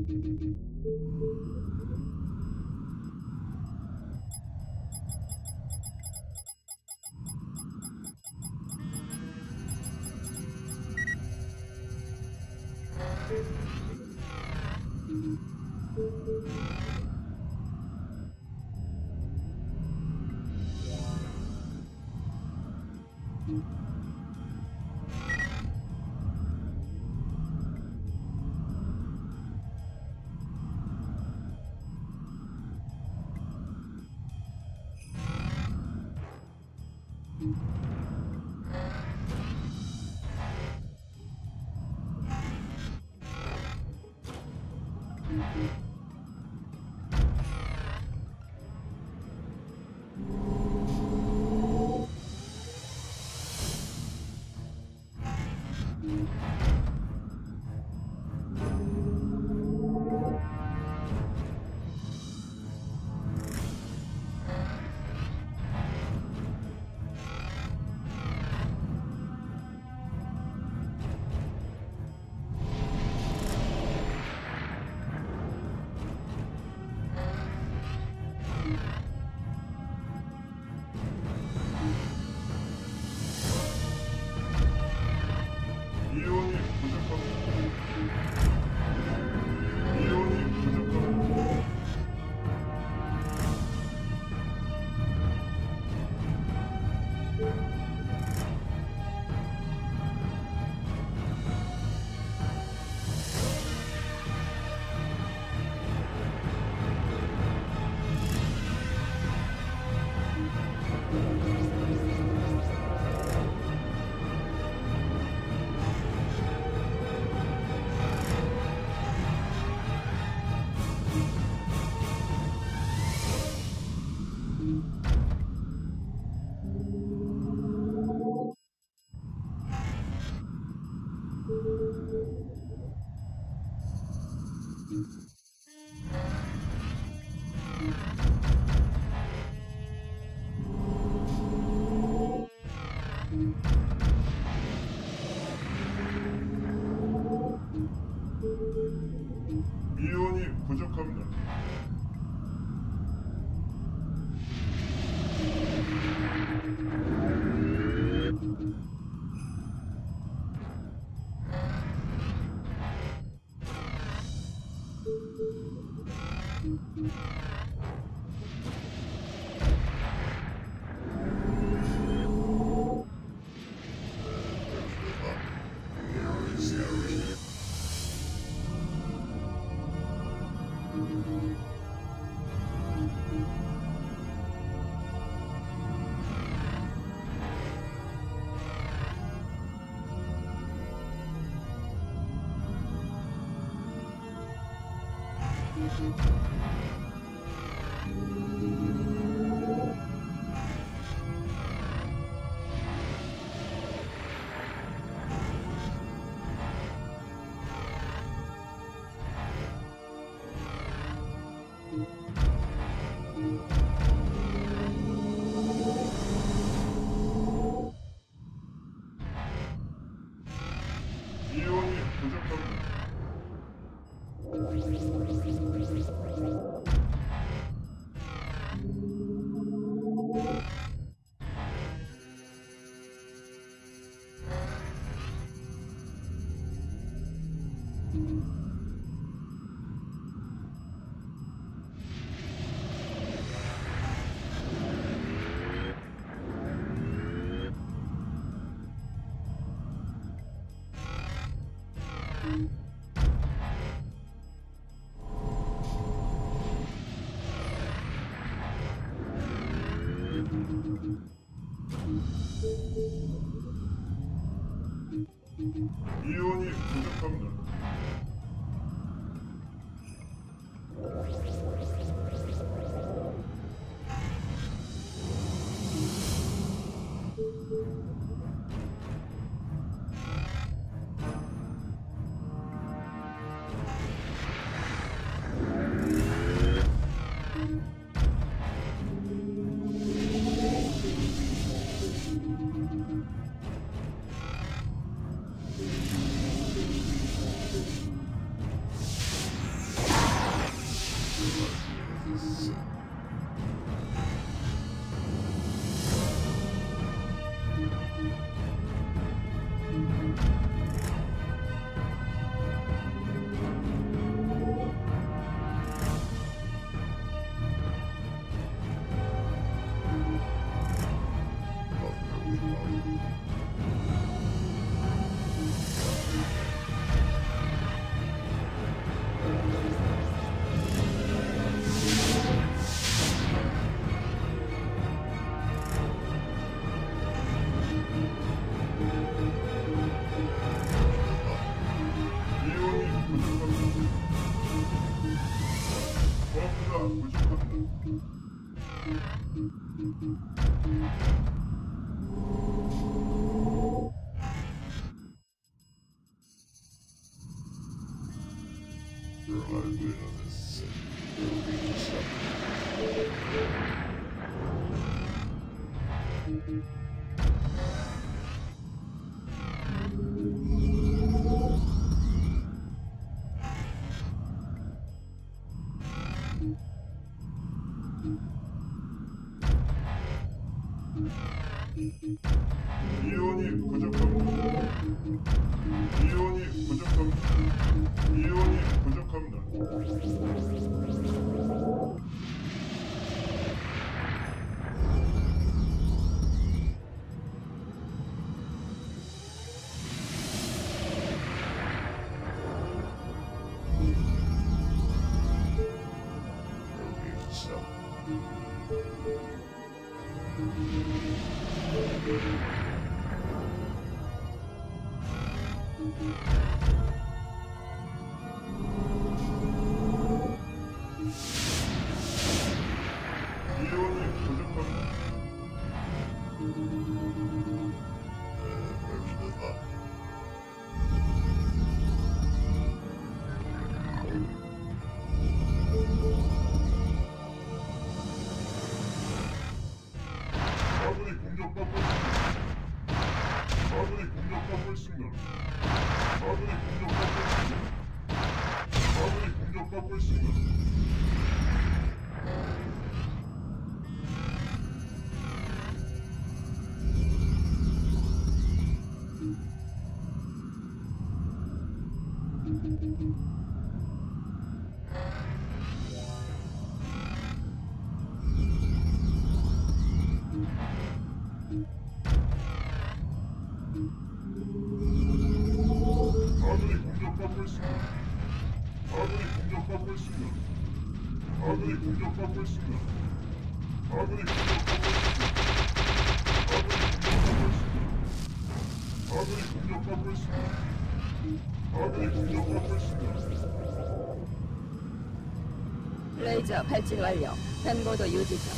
이온이 부족합니다. 이온이 부족합니다. 이온이 부족합니다. 이온이 부족합니다. 이온이 부족합니다. 이온이 부족합니다. 이온이 부족합니다. 이온이 부족합니다. 이온이 부족합니다. 아군이 공격받고 있습니다. 아군이 공격받고 있습니다. 아군이 공격받고 있습니다. 아군이 공격받고 있습니다. 아군이 공격받고 있습니다. 아군이 공격받고 있습니다. 아군이 공격받고 있습니다. 아군이 공격받고 있습니다. 아군이 공격받고 있습니다. 아군이 공격받고 있습니다. 레이저 발진 완료. 현고도 유지 중.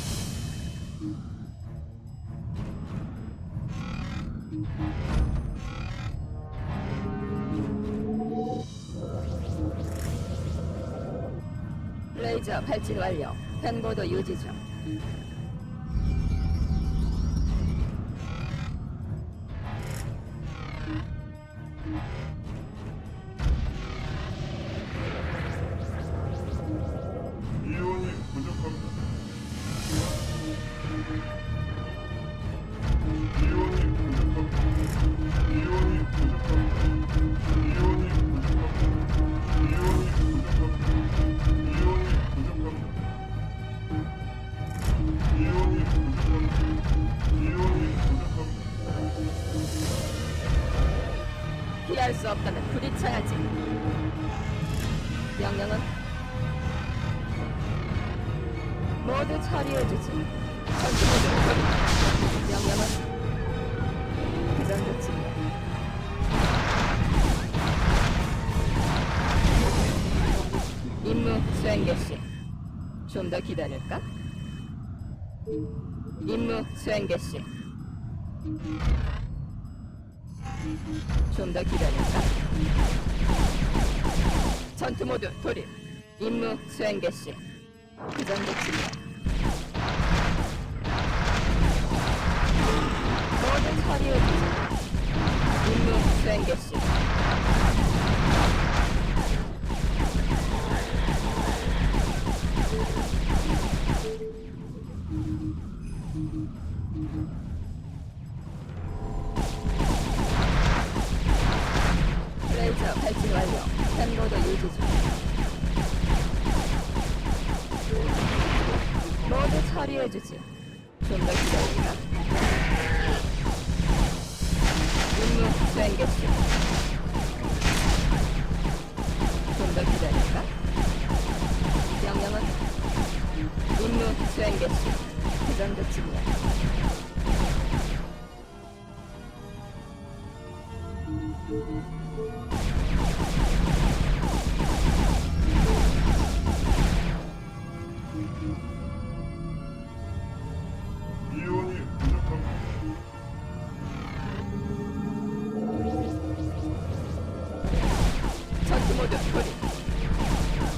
레이저 발진 완료. 현고도 유지 중. 이온이 부족합니다. 이온이 부족합니다. 이온이 부족합니다. 이온이 부족합니다. 이온이 부족합니다. 이온이 부족합니다. 이온이 부족합니다. 이온이 부족합니다. 피할 수 없다면 부딪혀야지. 명령은 모두 처리해주지. 전투 모드 처리. 명령은 그 정도쯤이야. 임무 수행 개시. 좀 더 기다릴까? 임무 수행 개시. 좀 더 기다릴까? 전투 모드 돌입. 임무 수행 개시. 그 정도쯤이야. 모든 처리해주지. 임무 수행 개시. 레이저 발진 완료. 현고도 유지 중. 모두 처리해주지. 좀 더 기다릴까? 임무 수행 개시. 좀 더 기다릴까? 명령은 임무 수행 개시. 그 정도쯤이야. 이온이 부족합니다. 전투 모드 돌입.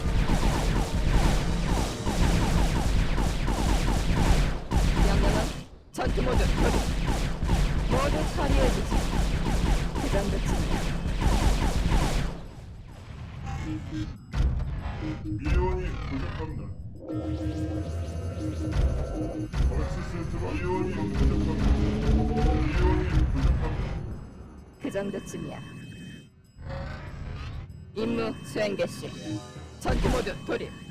정도쯤이야. 임무 수행 개시. 전투 모드 돌입.